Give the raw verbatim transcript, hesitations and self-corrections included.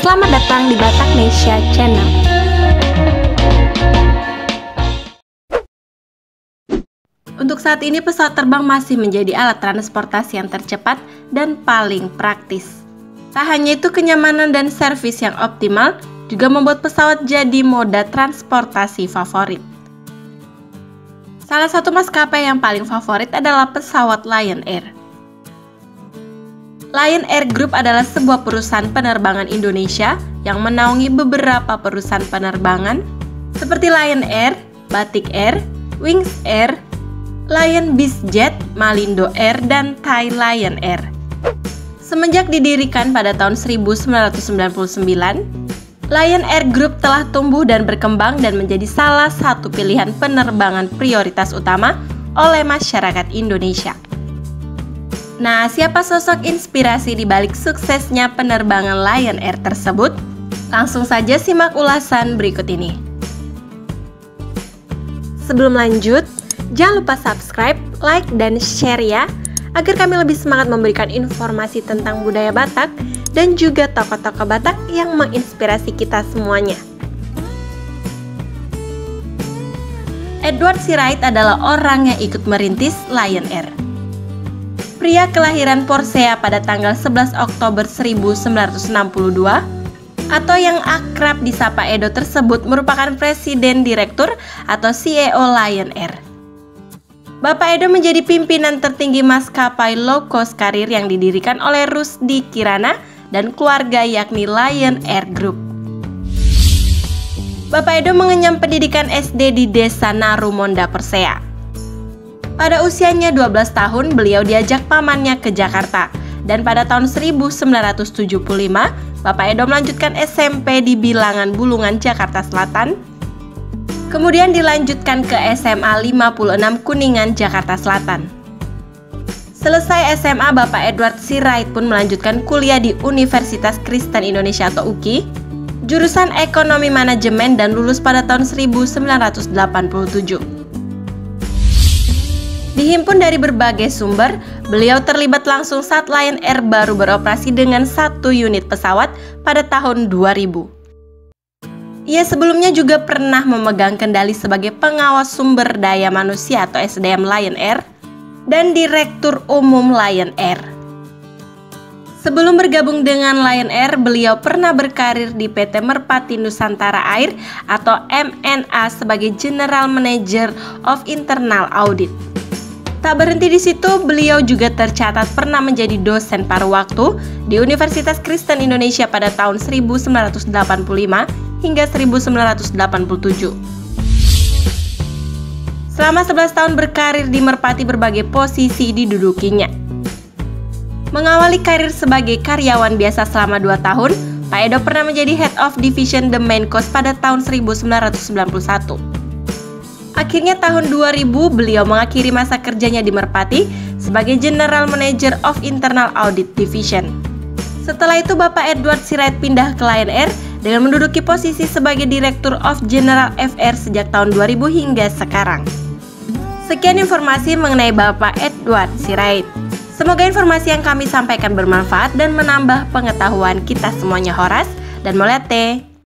Selamat datang di Bataknesia Channel. Untuk saat ini pesawat terbang masih menjadi alat transportasi yang tercepat dan paling praktis. Tak hanya itu, kenyamanan dan servis yang optimal juga membuat pesawat jadi moda transportasi favorit. Salah satu maskapai yang paling favorit adalah pesawat Lion Air. Lion Air Group adalah sebuah perusahaan penerbangan Indonesia yang menaungi beberapa perusahaan penerbangan seperti Lion Air, Batik Air, Wings Air, Lion BizJet, Malindo Air, dan Thai Lion Air. Semenjak didirikan pada tahun seribu sembilan ratus sembilan puluh sembilan, Lion Air Group telah tumbuh dan berkembang dan menjadi salah satu pilihan penerbangan prioritas utama oleh masyarakat Indonesia. Nah, siapa sosok inspirasi di balik suksesnya penerbangan Lion Air tersebut? Langsung saja simak ulasan berikut ini. Sebelum lanjut, jangan lupa subscribe, like, dan share ya, agar kami lebih semangat memberikan informasi tentang budaya Batak dan juga tokoh-tokoh Batak yang menginspirasi kita semuanya. Edward Sirait adalah orang yang ikut merintis Lion Air. Pria kelahiran Porsea pada tanggal sebelas Oktober seribu sembilan ratus enam puluh dua atau yang akrab disapa Edo tersebut merupakan Presiden Direktur atau C E O Lion Air. Bapak Edo menjadi pimpinan tertinggi maskapai low cost carrier yang didirikan oleh Rusdi Kirana dan keluarga yakni Lion Air Group. Bapak Edo mengenyam pendidikan S D di Desa Narumonda, Persea. Pada usianya dua belas tahun, beliau diajak pamannya ke Jakarta, dan pada tahun seribu sembilan ratus tujuh puluh lima, Bapak Edo melanjutkan S M P di Bilangan Bulungan, Jakarta Selatan. Kemudian dilanjutkan ke S M A lima puluh enam Kuningan, Jakarta Selatan. Selesai S M A, Bapak Edward Sirait pun melanjutkan kuliah di Universitas Kristen Indonesia atau U K I, jurusan Ekonomi Manajemen, dan lulus pada tahun seribu sembilan ratus delapan puluh tujuh. Dihimpun dari berbagai sumber, beliau terlibat langsung saat Lion Air baru beroperasi dengan satu unit pesawat pada tahun dua ribu. Ia sebelumnya juga pernah memegang kendali sebagai pengawas sumber daya manusia atau S D M Lion Air dan Direktur Umum Lion Air. Sebelum bergabung dengan Lion Air, beliau pernah berkarir di P T Merpati Nusantara Air atau M N A sebagai General Manager of Internal Audit. Tak berhenti di situ, beliau juga tercatat pernah menjadi dosen paruh waktu di Universitas Kristen Indonesia pada tahun seribu sembilan ratus delapan puluh lima hingga seribu sembilan ratus delapan puluh tujuh. Selama sebelas tahun berkarir di Merpati, berbagai posisi didudukinya. Mengawali karir sebagai karyawan biasa selama dua tahun, Pak Edo pernah menjadi Head of Division The Main Coast pada tahun seribu sembilan ratus sembilan puluh satu. Akhirnya tahun dua ribu, beliau mengakhiri masa kerjanya di Merpati sebagai General Manager of Internal Audit Division. Setelah itu, Bapak Edward Sirait pindah ke Lion Air dengan menduduki posisi sebagai Direktur of General F R sejak tahun dua ribu hingga sekarang. Sekian informasi mengenai Bapak Edward Sirait. Semoga informasi yang kami sampaikan bermanfaat dan menambah pengetahuan kita semuanya. Horas dan Molete.